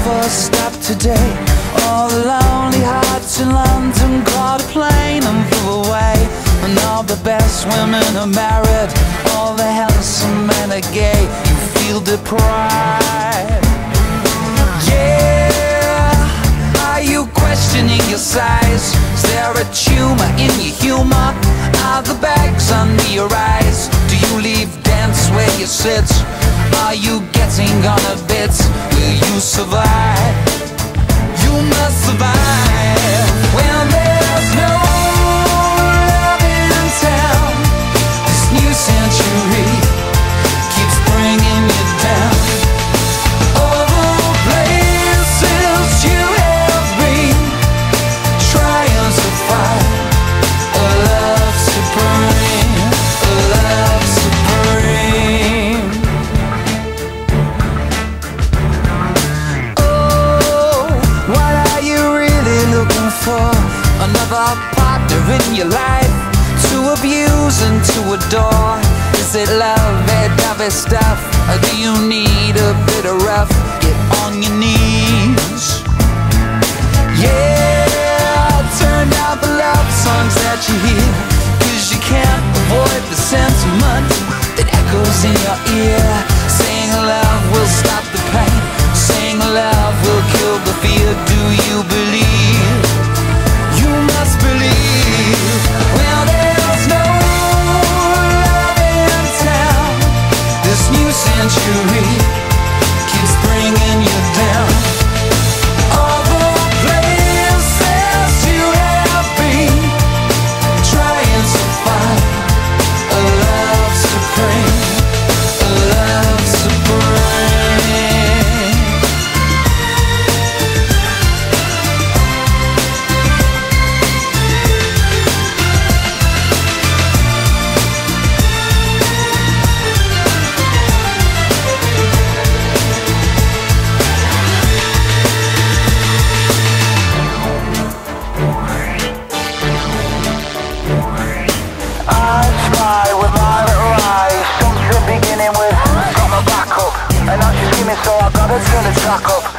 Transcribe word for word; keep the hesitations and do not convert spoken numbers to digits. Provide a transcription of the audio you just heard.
bus stop today. All the lonely hearts in London caught a plane and flew away. And all the best women are married, all the handsome men are gay. You feel deprived. Yeah, are you questioning your size? Is there a tumor in your humor? Are the bags under your eyes? Do you leave dance where you sit? Are you getting on a bit? Will you survive? You must survive when there's no love in town. This new century keeps bringing you down. All the places you have been, trying to find a love supreme, a love supreme. Oh, what are you really looking for? Another partner in your life to abuse and to adore? Is it lovey-dovey stuff, or do you need a bit of rough? Get on your knees. Yeah, turn down the love songs that you hear, 'cause you can't avoid the sentiment that echoes in your ear. Saying love will stop the pain, saying love will kill the fear. Do you believe? You must believe. Well, there's no love in town. This new century keeps bringing you down. All the places you have been, trying to find a love supreme, a love supreme. I try with my little eyes, something beginning with got my back up, and now she's screaming, so I gotta turn the track up.